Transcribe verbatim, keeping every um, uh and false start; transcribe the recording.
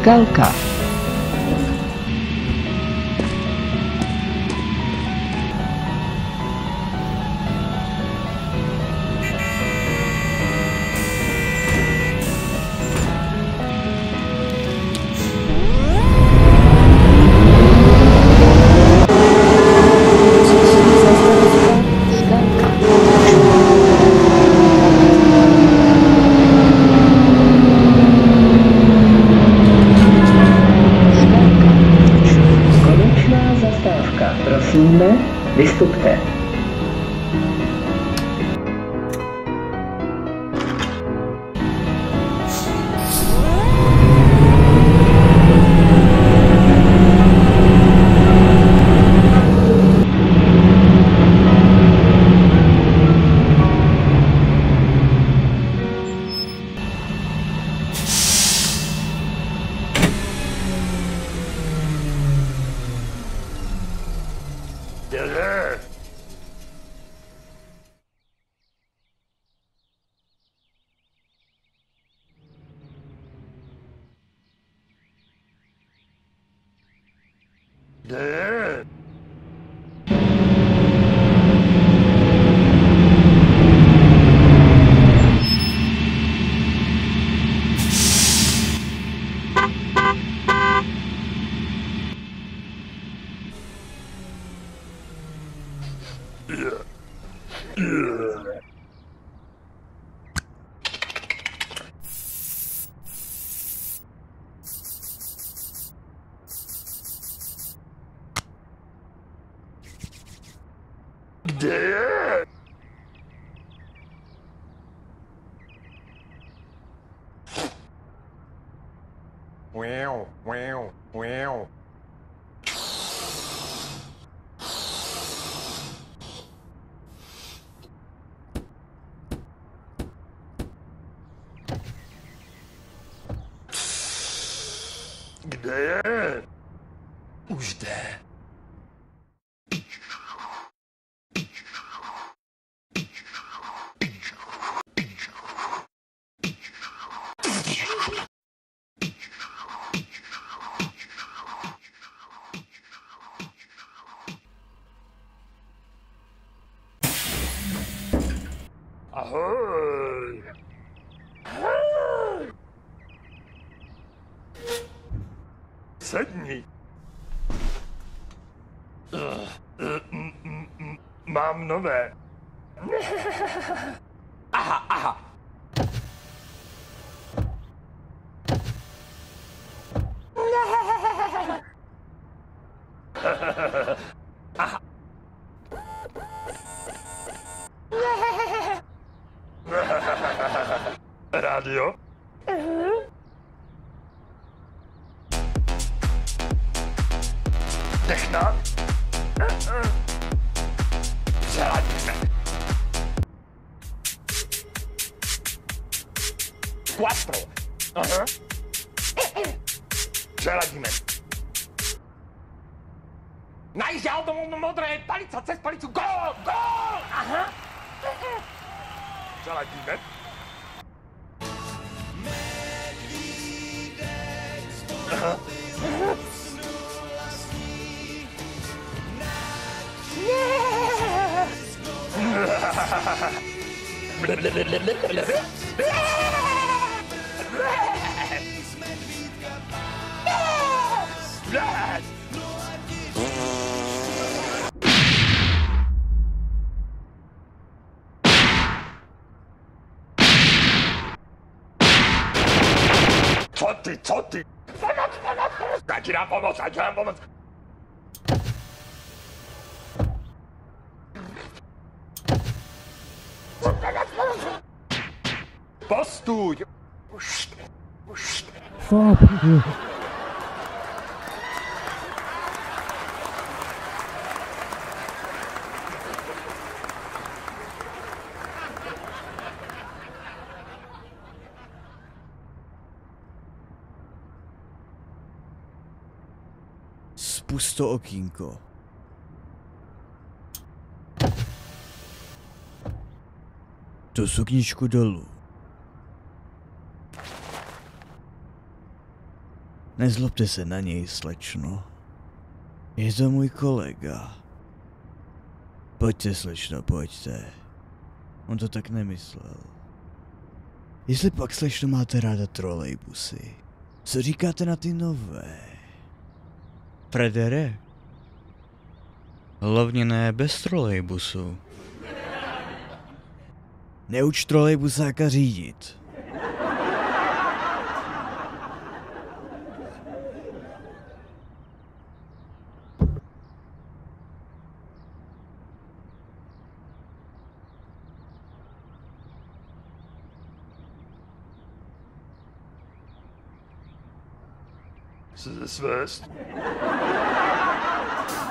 Skalka. Prosíme, vystupte. Wow, wow, wow. Kde je? Už jde. Ahoj. Sedni. Uh, uh, m, m, m, mám nové. Aha, aha. Aha. Rádio? Techna? Přeladíme. Quattro. Aha. Přeladíme. Najížděl do modré palice, cez palicu, gól, gól! Aha. Přeladíme. Aha. Co ty, co ty? Pomoc, pomoc, pomoc! Já ti dám pomoc, já ti dám pomoc! Postuj! Už, už. Spust to okýnko. To sukničku dolů. Nezlobte se na něj, slečno. Je to můj kolega. Pojďte, slečno, pojďte. On to tak nemyslel. Jestli pak, slečno, máte ráda trolejbusy, co říkáte na ty nové? Fredere? Hlavně ne bez trolejbusu. Neuč trolejbusáka řídit. This is this first.